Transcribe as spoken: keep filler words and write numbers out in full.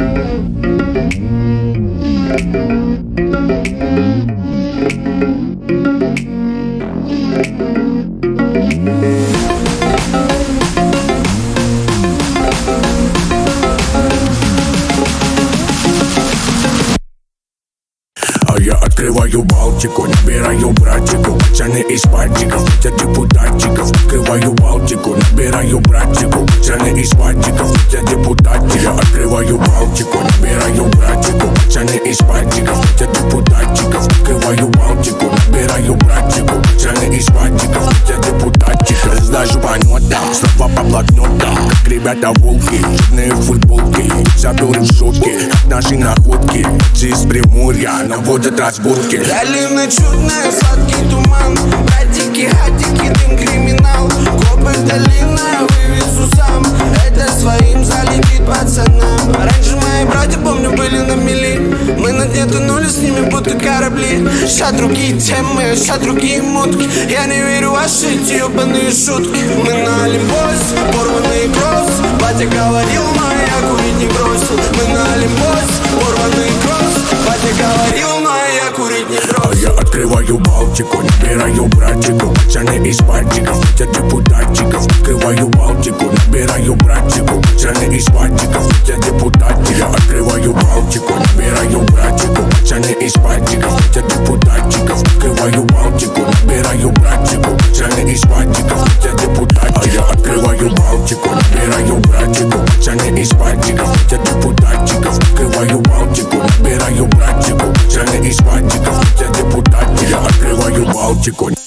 Я открываю Балтику, набираю братику, пацаны из падиков, я депутатчиков. Открываю Балтику, набираю братику, пацаны из падиков, я депутатчик. Я открываю Балтику, набираю братику, пацаны из падиков, я депутатчиков. Открываю Балтику, набираю братику, пацаны из падиков, я депутатчик. Раздажу по нотам, слова по блокнотам, как ребята волки, черные футболки, заберы в шутки, наши находки, из Приморья наводят разборки. Долина чудная, сладкий туман, братики, хатики, дым, криминал. Копы долина, вывезу сам, это своим залетит пацанам. Раньше мои братья, помню, были на мели, мы на дне тонули с ними, будто корабли. Ща другие темы, ща другие мутки, я не верю в ваши эти ебаные шутки. Мы на Олимпосе, порванный кросс, батя говорил, но я курить не бросил. Мы на Олимпосе, порванный кросс, батя говорил, но я курить не бросил. Я открываю Балтику, набираю братику, пацаны из падиков, я депутатчиков. Открываю Балтику, набираю братику, пацаны из падиков, я депутатчик. Я открываю Балтику, набираю братику, пацаны из падиков, я депутатчиков. Открываю Балтику, набираю братику, пацаны из падиков, я депутатчик. Я открываю Балтику, набираю братику, пацаны из падиков, я депутатчиков. Открываю Балтику, набираю братику, пацаны из падиков, я депутатчик. Я открываю Балтику.